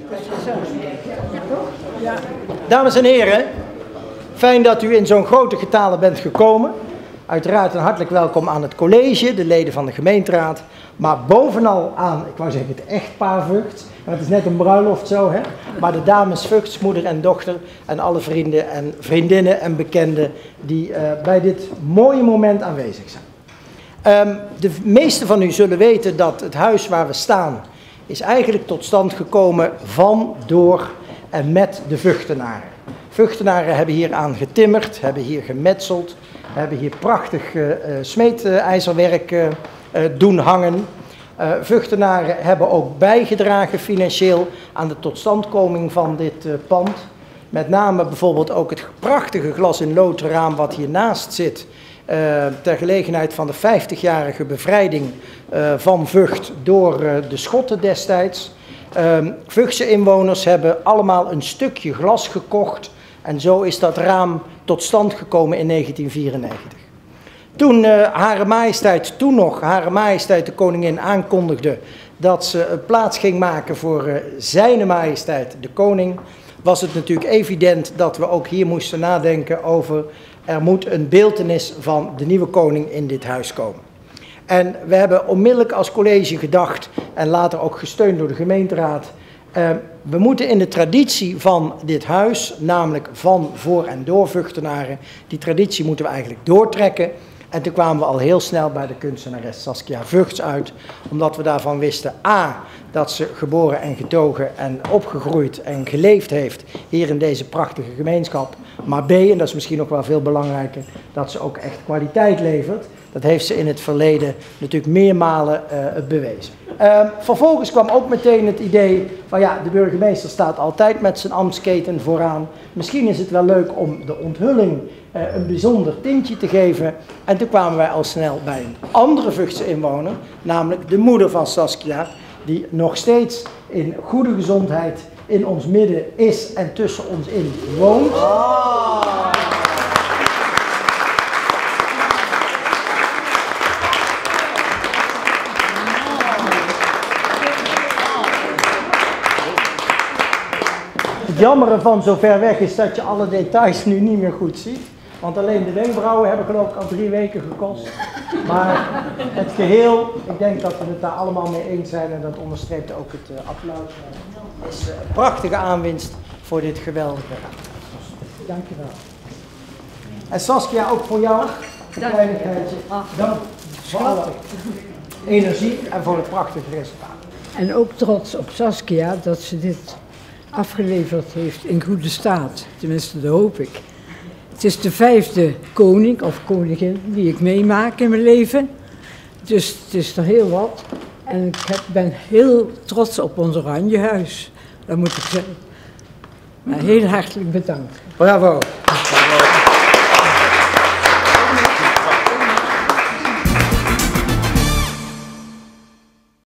Dames en heren, fijn dat u in zo'n grote getale bent gekomen. Uiteraard een hartelijk welkom aan het college, de leden van de gemeenteraad. Maar bovenal aan, ik wou zeggen het echtpaar Vught, maar het is net een bruiloft zo, hè? Maar de dames Vugts, moeder en dochter en alle vrienden en vriendinnen en bekenden die bij dit mooie moment aanwezig zijn. De meesten van u zullen weten dat het huis waar we staan is eigenlijk tot stand gekomen van, door en met de Vughtenaren. Vughtenaren hebben hier aan getimmerd, hebben hier gemetseld, hebben hier prachtig smeedijzerwerk doen hangen. Vughtenaren hebben ook bijgedragen financieel aan de totstandkoming van dit pand. Met name bijvoorbeeld ook het prachtige glas in loodraam wat hiernaast zit. Ter gelegenheid van de 50-jarige bevrijding van Vught door de Schotten destijds. Vughtse inwoners hebben allemaal een stukje glas gekocht en zo is dat raam tot stand gekomen in 1994. Toen Hare Majesteit de Koningin aankondigde dat ze plaats ging maken voor Zijne Majesteit de Koning, was het natuurlijk evident dat we ook hier moesten nadenken over er moet een beeltenis van de nieuwe koning in dit huis komen. En we hebben onmiddellijk als college gedacht, en later ook gesteund door de gemeenteraad, we moeten in de traditie van dit huis, namelijk van, voor en door Vughtenaren, die traditie moeten we eigenlijk doortrekken. En toen kwamen we al heel snel bij de kunstenares Saskia Vugts uit, omdat we daarvan wisten, a, dat ze geboren en getogen en opgegroeid en geleefd heeft hier in deze prachtige gemeenschap, maar b, en dat is misschien nog wel veel belangrijker, dat ze ook echt kwaliteit levert. Dat heeft ze in het verleden natuurlijk meermalen bewezen. Vervolgens kwam ook meteen het idee van ja, de burgemeester staat altijd met zijn ambtsketen vooraan. Misschien is het wel leuk om de onthulling een bijzonder tintje te geven. En toen kwamen wij al snel bij een andere Vughtse inwoner, namelijk de moeder van Saskia, die nog steeds in goede gezondheid in ons midden is en tussen ons in woont. Het jammere van zo ver weg is dat je alle details nu niet meer goed ziet. Want alleen de wenkbrauwen hebben geloof ik al 3 weken gekost. Maar het geheel, ik denk dat we het daar allemaal mee eens zijn en dat onderstreept ook het applaus. Het is een prachtige aanwinst voor dit geweldige raad. Dankjewel. En Saskia, ook voor jou een kleinigheidje. Dank voor alle energie en voor het prachtige resultaat. En ook trots op Saskia dat ze dit afgeleverd heeft in goede staat. Tenminste, dat hoop ik. Het is de 5e koning of koningin die ik meemaak in mijn leven. Dus het is er heel wat. En ik ben heel trots op ons Oranjehuis. Dat moet ik zeggen. Maar heel hartelijk bedankt. Bravo.